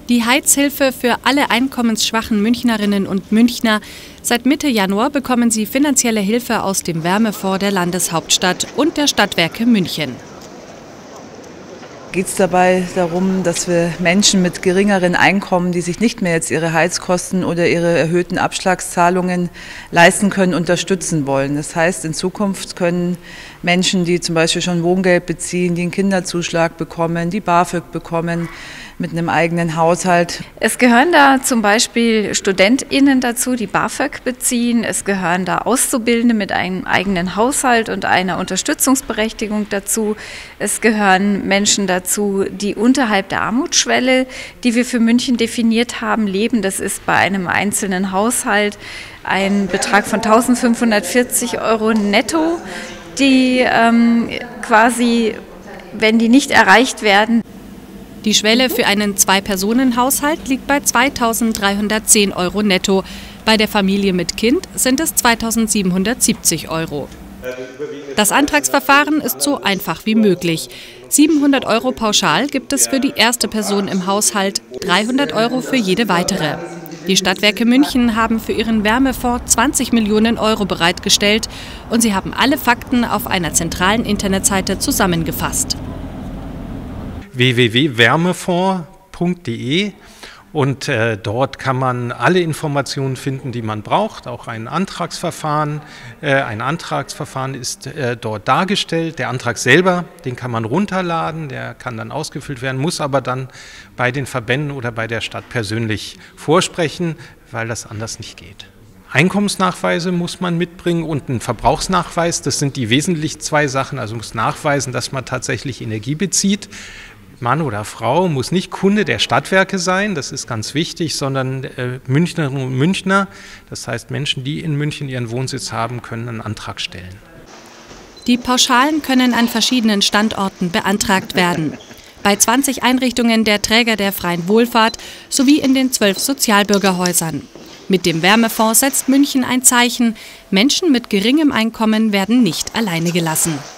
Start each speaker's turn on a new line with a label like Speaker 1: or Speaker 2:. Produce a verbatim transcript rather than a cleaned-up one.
Speaker 1: Die Heizhilfe für alle einkommensschwachen Münchnerinnen und Münchner. Seit Mitte Januar bekommen sie finanzielle Hilfe aus dem Wärmefonds der Landeshauptstadt und der Stadtwerke München.
Speaker 2: Geht es dabei darum, dass wir Menschen mit geringeren Einkommen, die sich nicht mehr jetzt ihre Heizkosten oder ihre erhöhten Abschlagszahlungen leisten können, unterstützen wollen. Das heißt, in Zukunft können Menschen, die zum Beispiel schon Wohngeld beziehen, die einen Kinderzuschlag bekommen, die BAföG bekommen, mit einem eigenen Haushalt.
Speaker 3: Es gehören da zum Beispiel StudentInnen dazu, die BAföG beziehen. Es gehören da Auszubildende mit einem eigenen Haushalt und einer Unterstützungsberechtigung dazu. Es gehören Menschen dazu, die unterhalb der Armutsschwelle, die wir für München definiert haben, leben. Das ist bei einem einzelnen Haushalt ein Betrag von eintausendfünfhundertvierzig Euro netto, die ähm, quasi, wenn die nicht erreicht werden.
Speaker 1: Die Schwelle für einen Zwei-Personen-Haushalt liegt bei zweitausenddreihundertzehn Euro netto. Bei der Familie mit Kind sind es zweitausendsiebenhundertsiebzig Euro. Das Antragsverfahren ist so einfach wie möglich. siebenhundert Euro pauschal gibt es für die erste Person im Haushalt, dreihundert Euro für jede weitere. Die Stadtwerke München haben für ihren Wärmefonds zwanzig Millionen Euro bereitgestellt und sie haben alle Fakten auf einer zentralen Internetseite zusammengefasst.
Speaker 4: w w w punkt wärmefonds punkt de und äh, dort kann man alle Informationen finden, die man braucht. Auch ein Antragsverfahren. Äh, ein Antragsverfahren ist äh, dort dargestellt. Der Antrag selber, den kann man runterladen, der kann dann ausgefüllt werden, muss aber dann bei den Verbänden oder bei der Stadt persönlich vorsprechen, weil das anders nicht geht. Einkommensnachweise muss man mitbringen und einen Verbrauchsnachweis. Das sind die wesentlichen zwei Sachen. Also muss nachweisen, dass man tatsächlich Energie bezieht. Mann oder Frau muss nicht Kunde der Stadtwerke sein, das ist ganz wichtig, sondern äh, Münchnerinnen und Münchner, das heißt Menschen, die in München ihren Wohnsitz haben, können einen Antrag stellen.
Speaker 1: Die Pauschalen können an verschiedenen Standorten beantragt werden. Bei zwanzig Einrichtungen der Träger der freien Wohlfahrt sowie in den zwölf Sozialbürgerhäusern. Mit dem Wärmefonds setzt München ein Zeichen. Menschen mit geringem Einkommen werden nicht alleine gelassen.